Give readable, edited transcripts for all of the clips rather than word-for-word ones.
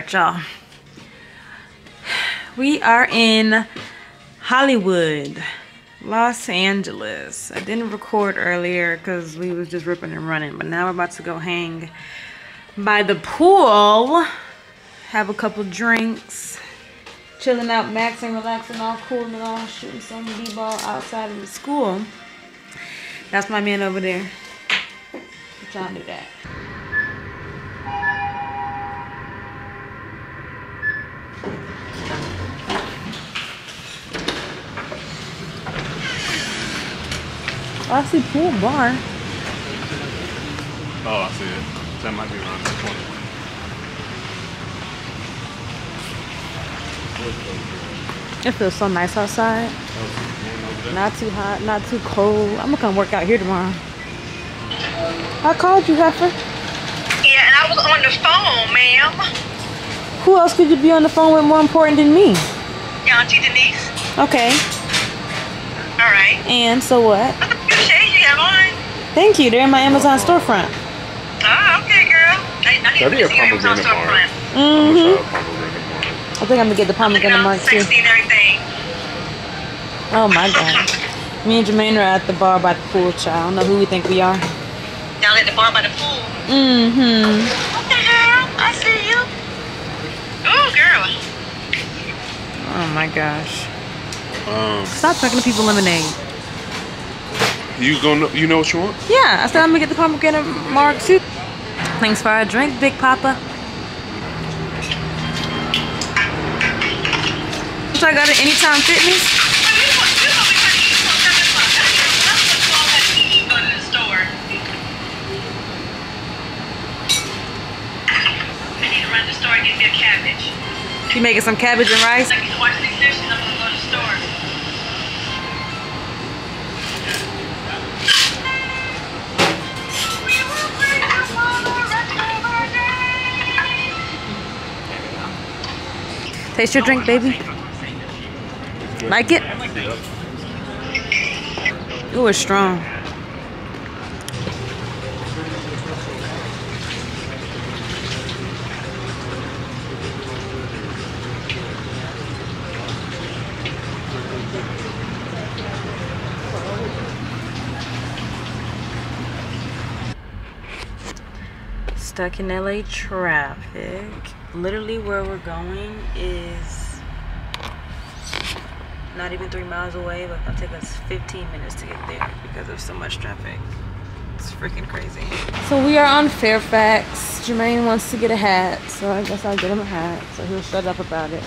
right, y'all. We are in Hollywood, Los Angeles. I didn't record earlier because we was just ripping and running, but now we're about to go hang by the pool, have a couple drinks, chilling out, maxing, relaxing, all cool and all, shooting some b-ball outside of the school. That's my man over there. I'm trying to do that. Oh, I see pool bar. Oh, I see it. That might be around the corner. It feels so nice outside. Not too hot, not too cold. I'm gonna come work out here tomorrow. I called you, Heifer. Yeah, and I was on the phone, ma'am. Who else could you be on the phone with more important than me? Your Auntie Denise. Okay. All right. And so what? Look at the shades you have on. Thank you. They're in my Amazon storefront. Oh, okay, girl. I need to see your Amazon storefront. Mm-hmm. I think I'm gonna get the pomegranate mark too. Sexy and everything. Oh my god. Me and Jermaine are at the bar by the pool, child. I don't know who we think we are. Down at the bar by the pool. Mm-hmm. Okay, girl. I see you. Oh, girl. Oh my gosh. Stop drinking the people lemonade. You know what you want? Yeah, I said I'm gonna get the pomegranate mark too. Thanks for our drink, Big Papa. So I got it Anytime Fitness. Get me a cabbage. You making some cabbage and rice? I can wash these dishes. I'm gonna go to the store. Taste your drink, baby. Like it? Ooh, it's strong. Stuck in LA traffic. Literally where we're going is not even 3 miles away, but it'll take us 15 minutes to get there because of so much traffic. It's freaking crazy. So we are on Fairfax. Jermaine wants to get a hat, so I guess I'll get him a hat so he'll shut up about it.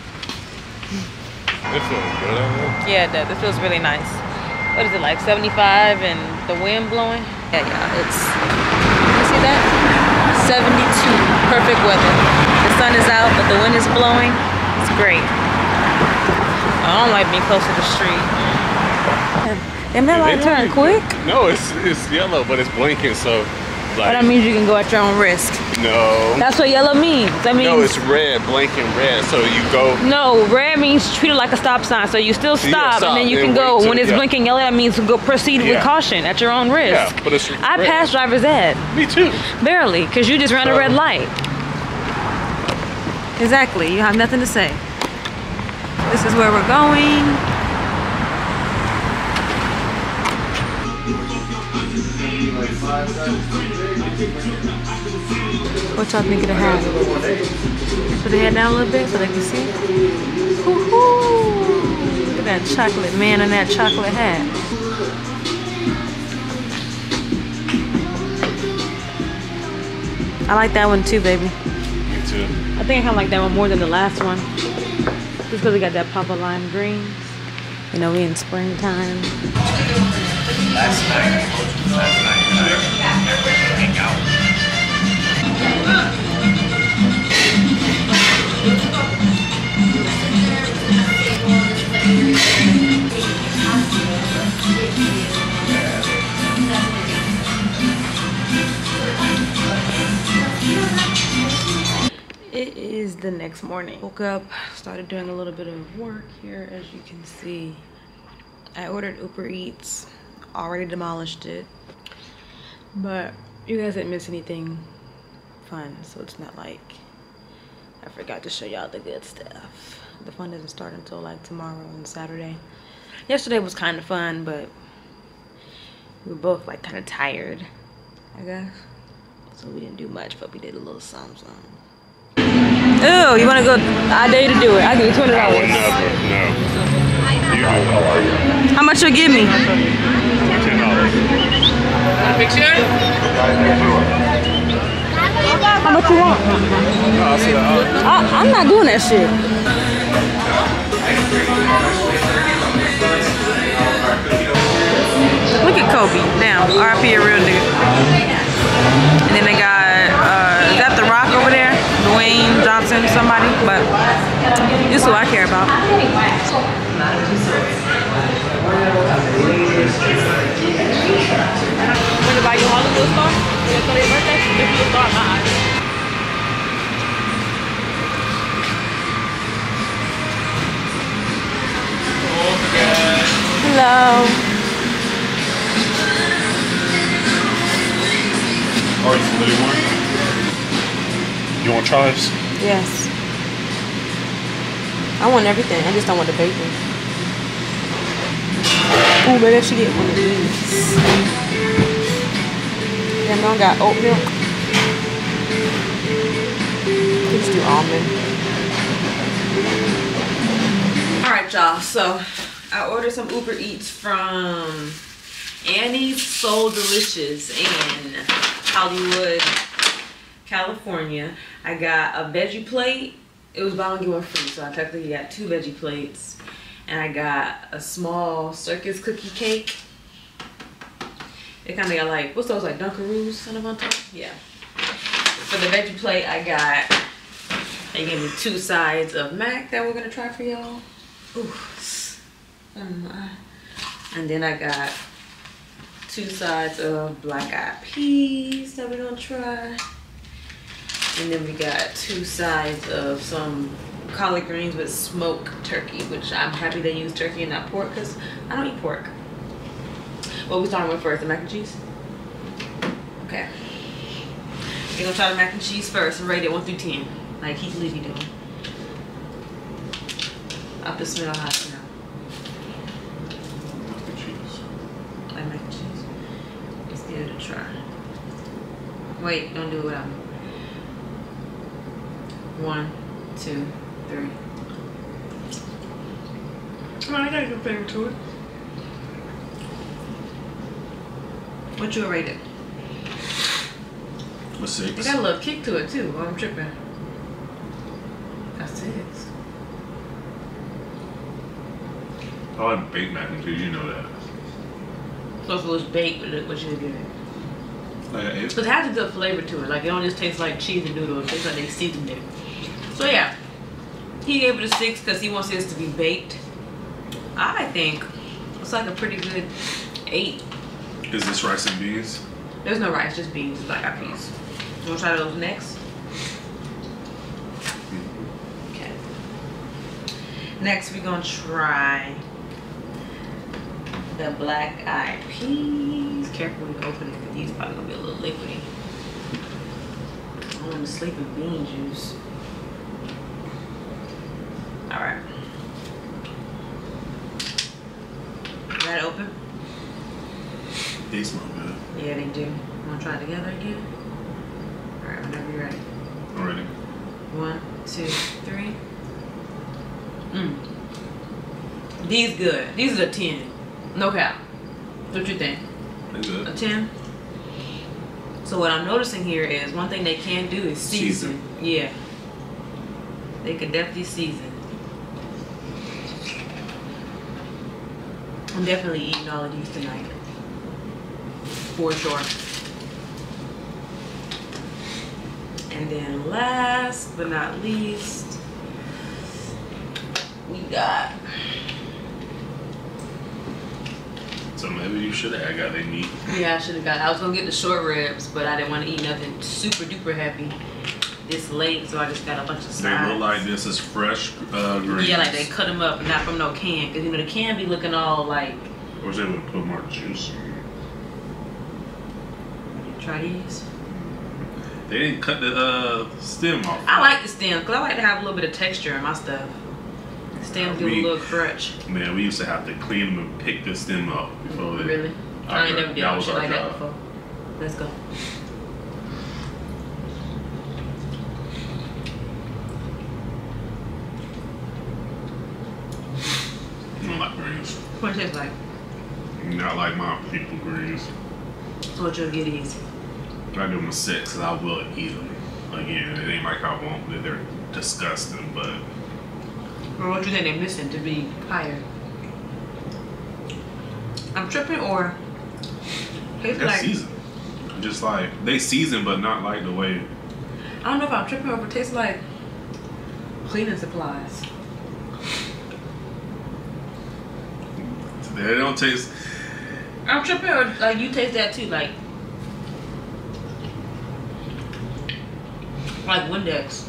It feels good out there. Yeah, it does. It feels really nice. What is it, like 75 and the wind blowing? Yeah, it's, you see that? 72, perfect weather. The sun is out, but the wind is blowing. It's great. I don't like being close to the street. Damn, that light turned quick? No, it's yellow, but it's blinking, so like. But that means you can go at your own risk. No. That's what yellow means. That means. No, it's red, blinking red, so you go. No, red means treat it like a stop sign, so you still stop, and then you can go. When it's blinking yellow, that means go proceed with caution at your own risk. Yeah, but it's I passed driver's ed. Me too. Barely, because you just ran a red light. Exactly, you have nothing to say. This is where we're going. What y'all think of the hat? Put the head down a little bit so they can see. Woohoo! Look at that chocolate man in that chocolate hat. I like that one too, baby. Me too. I think I kind of like that one more than the last one. Just because we got that Papa lime greens. You know, we in springtime. Last night, hang out. It is the next morning. Woke up, started doing a little bit of work here, as you can see. I ordered Uber Eats, already demolished it, but you guys didn't miss anything fun, so it's not like I forgot to show y'all the good stuff. The fun doesn't start until like tomorrow and Saturday. Yesterday was kind of fun, but we were both like kind of tired, I guess. So we didn't do much, but we did a little something. Ooh, you want to go? I dare you to do it. I'll give you $20. I would never. No. You do. How much you'll give me? $10. How much you want? No, I said I'm not doing that shit. Look at Kobe. Damn, RP a real nigga. And then they got, is that The Rock over there? Dwayne Johnson, somebody. But this is who I care about. Want to buy you Hollywood star? You for your birthday? Give you a star in my eyes. Hello. Oh, you really want? You want chives? Yes. I want everything. I just don't want the bacon. Ooh, maybe I should get one of these. Damn, I got oat milk. Let's do almond. Alright, y'all. So, I ordered some Uber Eats from Annie's So Delicious in Hollywood, California. I got a veggie plate. It was buy one get one free, so I technically got 2 veggie plates. And I got a small circus cookie cake. It kind of got like, what's those, like Dunkaroos kind of on top? Yeah. For the veggie plate, they gave me 2 sides of mac that we're gonna try for y'all. Ooh. And then I got 2 sides of black eyed peas that we're gonna try. And then we got 2 sides of some collard greens with smoked turkey, which I'm happy they use turkey and not pork because I don't eat pork. What we starting with first? The mac and cheese? Okay. We're gonna try the mac and cheese first and rate it 1 through 10. Like Keith Levy doing. Up to smell how it smells. Like mac and cheese. Let's give it a try. Wait, don't do it without me. 1, 2, 3. Oh, I got a good flavor to it. What you rate it? A 6. It got a little kick to it too. Oh, I'm tripping. That's 6. I like baked mac and cheese, you know that. So if it was baked, what you would give it? Like an 8. Because it has a good flavor to it. Like, it don't just taste like cheese and noodles. It tastes like they seasoned it. So, yeah. He gave it a 6 because he wants his to be baked. I think it's like a pretty good 8. Is this rice and beans? There's no rice, just beans, black eyed peas. You want to try those next? Okay. Next, we're going to try the black eyed peas. Careful when you open it because these probably going to be a little liquidy. I want to sleep in bean juice. Alright. Got it open? They smell good. Yeah, they do. Want to try it together again? Alright, whenever you're ready. I'm ready. 1, 2, 3. These good. These are a 10. No cap. What you think? They good. A 10? So what I'm noticing here is one thing they can do is season. Yeah. They can definitely season. I'm definitely eating all of these tonight. For sure. And then last but not least, we got. So maybe you should have got that meat. Yeah, I should have got it. I was gonna get the short ribs, but I didn't want to eat nothing super duper heavy this late, so I just got a bunch of sides. They look like this is fresh greens. Yeah, like they cut them up, not from no can, because you know the can be looking all like. I was able to put more juice. Try these. They didn't cut the stem off. I like the stem because I like to have a little bit of texture in my stuff. The stem give a little crunch. Man, we used to have to clean them and pick the stem up before they. Really? I ain't never did shit like that before. Let's go. I don't like greens. What it tastes like? Not like my people greens. So what you'll get easy. I give them a 6 because I will eat them. Again, it ain't like I won't. They're disgusting, but. Or what you think they're missing to be higher? I'm tripping or tastes They're like seasoned. Just like they season, but not like the way. I don't know if I'm tripping or if it tastes like cleaning supplies. They don't taste. I'm tripping or like you taste that too, like Windex.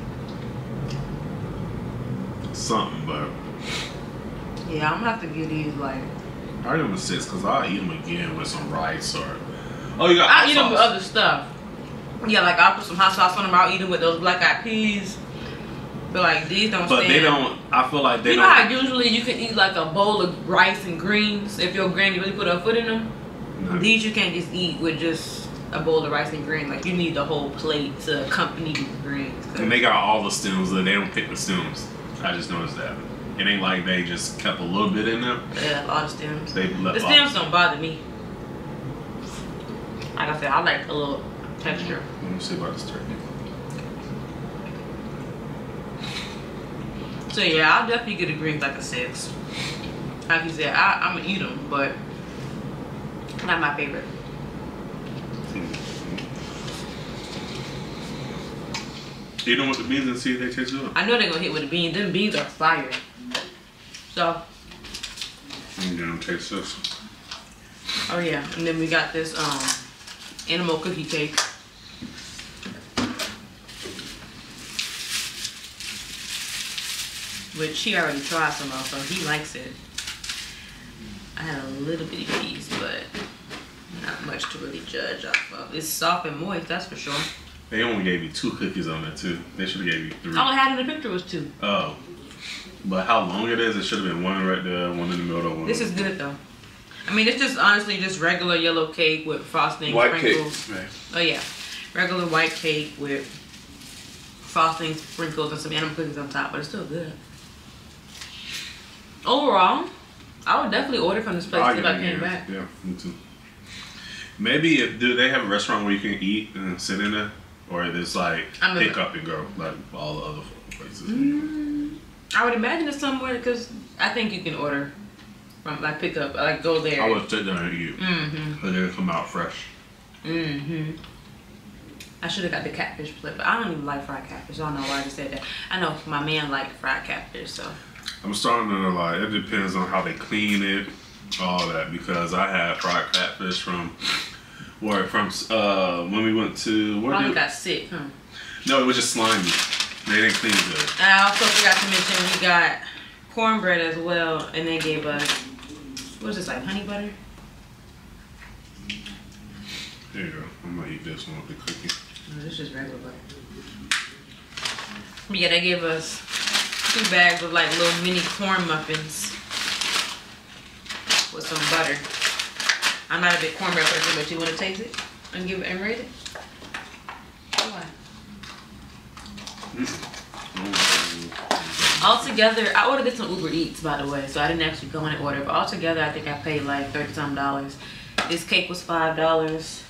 Something, but. Yeah, I'm gonna have to get these like. I give them a 6 because I'll eat them again with some rice or. Oh, you got. I'll eat them with other stuff. Yeah, like I'll put some hot sauce on them. I'll eat them with those black eyed peas. But like these don't. But stand. they don't. I feel like they you don't. know how usually you can eat like a bowl of rice and greens if your granny really put her foot in them. No. These you can't just eat with just a bowl of rice and greens. Like you need the whole plate to accompany the greens. And they got all the stems. They don't pick the stems. I just noticed that. It ain't like they just kept a little bit in there. Yeah, a lot of stems. They left The stems don't bother me. Like I said, I like a little texture. Let me see about this turkey. So yeah, I'll definitely get a greens like a 6. Like you said, I'm gonna eat them, but not my favorite. Eat them with the beans and see if they taste good. I know they're gonna hit with the beans. Them beans are fire. So. I'm gonna taste this. Oh yeah, and then we got this animal cookie cake. Which he already tried some of, so he likes it. I had a little bitty piece, but not much to really judge off of. It's soft and moist, that's for sure. They only gave you 2 cookies on there too. They should have gave you 3. All I had in the picture was 2. Oh. But how long it is, it should have been 1 right there, 1 in the middle, 1. This is good though. I mean, it's just honestly just regular yellow cake with frosting, white sprinkles. cake. Right. Oh yeah, regular white cake with frosting, sprinkles, and some animal cookies on top, but it's still good. Overall, I would definitely order from this place if I came back. Yeah, me too. Maybe do they have a restaurant where you can eat and sit in there, or it's like pick up and go like all the other places? I would imagine it's somewhere because I think you can order from like pick up, like go there. I would sit there and eat, but they come out fresh. I should have got the catfish plate, but I don't even like fried catfish. I don't know why I just said that. I know my man liked fried catfish, so. I'm starting to like, it depends on how they clean it, all that, because I had fried catfish from when we went to, where Probably got sick, huh? No, it was just slimy. They didn't clean it good. I also forgot to mention we got cornbread as well, and they gave us, what is this, like honey butter? There you go. I'm gonna eat this one with the cookie. No, this is regular butter. Yeah, they gave us 2 bags of like little mini corn muffins with some butter. I'm not a big cornbread person, but you want to taste it and give it and rate it? Why? Altogether, I ordered this on Uber Eats, by the way, so I didn't actually go in and order. But altogether, I think I paid like $30-something. This cake was $5.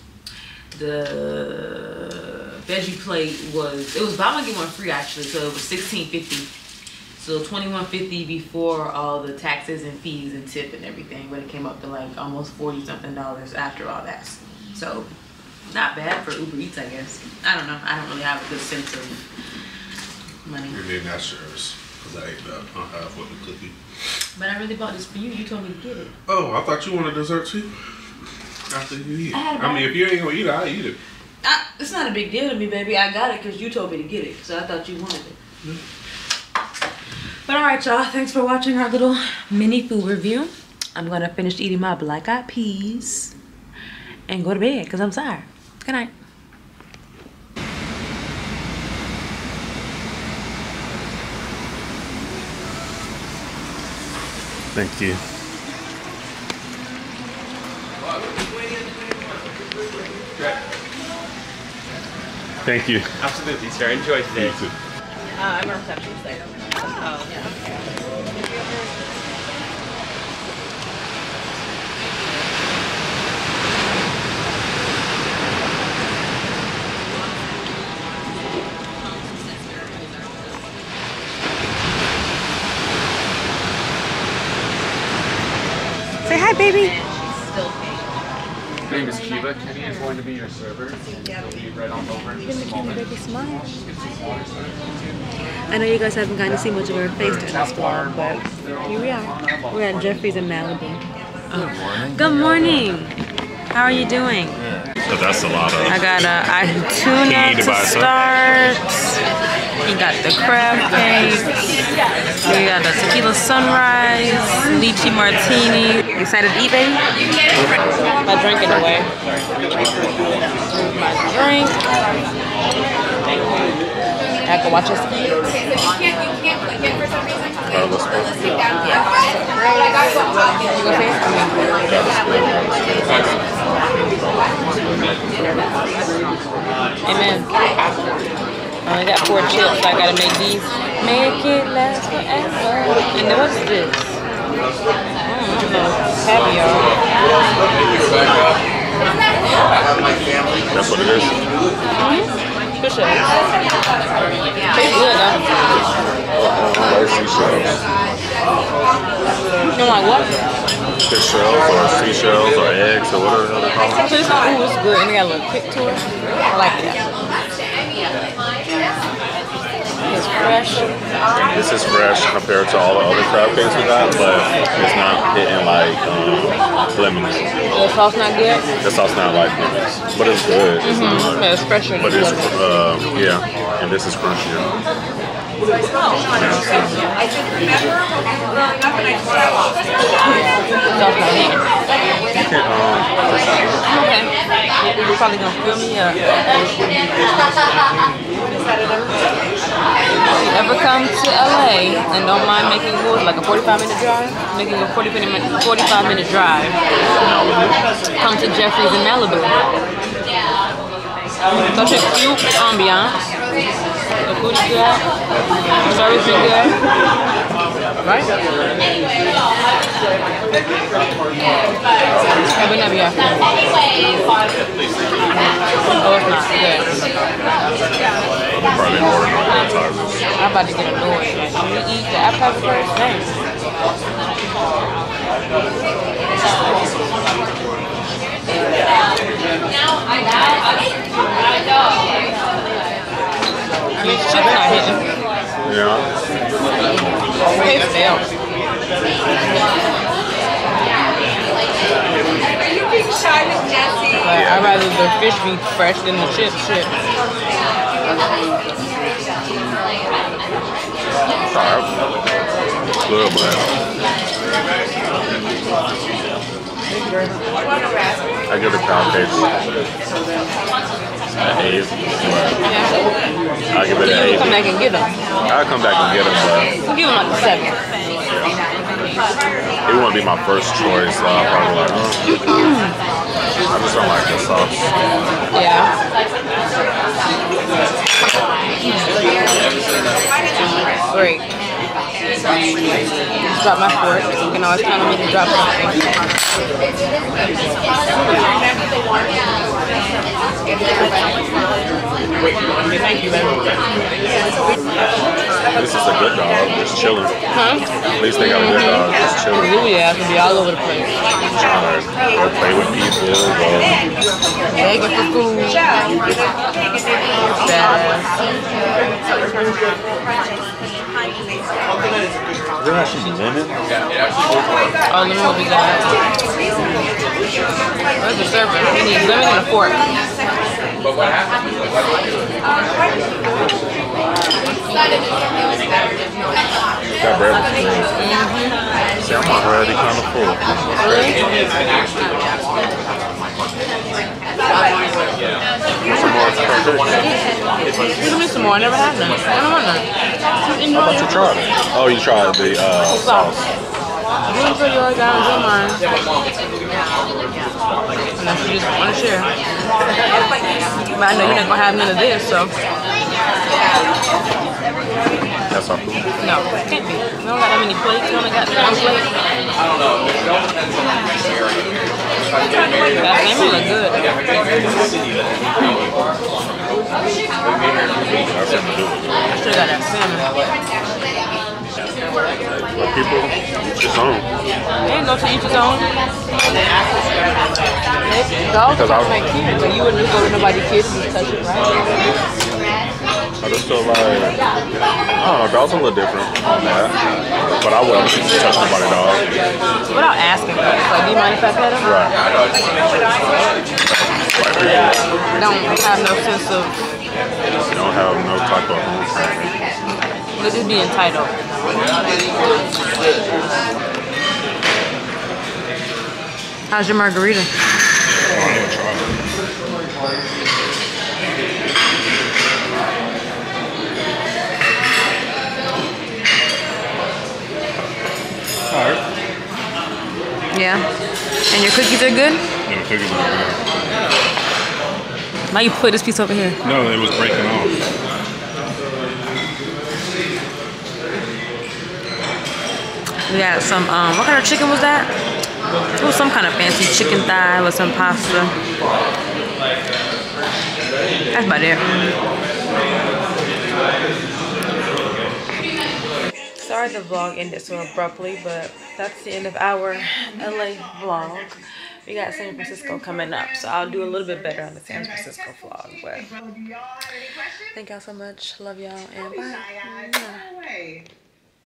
The veggie plate was, it was buy one get one free actually, so it was $16.50. So $21.50 before all the taxes and fees and tip and everything, but it came up to like almost $40-something after all that. So not bad for Uber Eats, I guess. I don't know. I don't really have a good sense of money. And then that's yours, because I ate that on half with the cookie. But I really bought this for you. You told me to get it. Oh, I thought you wanted dessert too? After you eat it. I mean, if you ain't gonna eat it, I'll eat it. It's not a big deal to me, baby. I got it because you told me to get it, so I thought you wanted it. But alright, y'all. Thanks for watching our little mini food review. I'm gonna finish eating my black eyed peas and go to bed because I'm tired. Good night. Thank you. Thank you. Absolutely, sir. Enjoy today. You too. I'm a receptionist there. Oh, yeah. Say hi, baby. My name is Kiva. Kenny is going to be your server. He'll be right on over in just a moment. I know you guys haven't gotten to see much of her face during this vlog, but here we are. We're at Jeffrey's in Malibu. Good morning. How are you doing? So that's a lot of. I got tuna to start. You got the crab cake. We got the tequila sunrise, lychee martini. You excited to eat, baby? My drink in the way. My drink. I can watch us eat. Amen. I only got 4 chips, so I gotta make these. Make it last forever. And then what's this? Caviar. That's what it is. Fish eggs. Tastes good though. I like seashells. You don't like what? Fish shells or seashells or eggs or whatever they're called. So this is good and it got a little kick to it. I like that. It's fresh. This is fresh compared to all the other crab cakes we got, but it's not hitting like lemons. The sauce not good? The sauce not like lemons, but it's good. Yeah, it's fresher. But it's yeah, and this is crunchier. Okay. You're probably gonna fill me up. If you ever come to LA and don't mind making like a 45-minute drive, making a 45-minute drive, come to Jeffrey's in Malibu. Such a cute ambiance. The food is good. The service is good. Right? Have we never had food? Oh, it's not good. Probably order no appetizers. I'm about to get annoyed. Like, can we eat the appetizer first? Thanks. I mean, chips not hitting. Yeah. They fail. Are you being shy with Jesse? Like, I'd rather the fish be fresh than the chips. Sorry. Good, but I give the pound cake an 8. Yeah. I give it an 8. Come back and get them. I'll come back and get them, but We'll give them like a 7. it won't be my first choice. So I'll probably like, I just don't like the sauce. Yeah. Great. Just drop my fork. You can always count on me to drop something. Thank you, baby. This is a good dog, just chilling. Huh? At least they got a good dog, just chilling. Ooh, yeah, I can be all over the place. Trying to go play with people, go. Hey, get the food. There actually lemon? Oh, lemon will be good. Where's the server? We need lemon and a fork. But what happened? That bread was good. See, I'm already kind of full. Some more Give me some more. I never had none. I don't want none. How about you tried it? Oh, you tried the sauce. I'm sure you already got a good mind. Unless you just want to share. But I know you're not going to have none of this, so. That's our food. No, it can't be. We don't got that many plates. We only got one plate. I don't know. It all depends on the area. That salmon look good. I still got that salmon. Well, people, each his own. Ain't no to each his own. Dogs don't make kids, but you wouldn't just go to nobody's kids and just touch it, right? I just feel like, I don't know, dogs are a little different on that. But I wouldn't just touch nobody's dog. Without asking first. Like, do you mind if I pet him? Right. Don't have no sense of... You don't have no type of home training. They'll just be entitled. How's your margarita? I'm gonna try it. Alright. Yeah. And your cookies are good? Yeah, the cookies are good. Now you put this piece over here. No, it was breaking off. We got some, what kind of chicken was that? It was some kind of fancy chicken thigh with some pasta. That's about it. Sorry the vlog ended so abruptly, but that's the end of our LA vlog. We got San Francisco coming up, so I'll do a little bit better on the San Francisco vlog. But thank y'all so much. Love y'all and bye.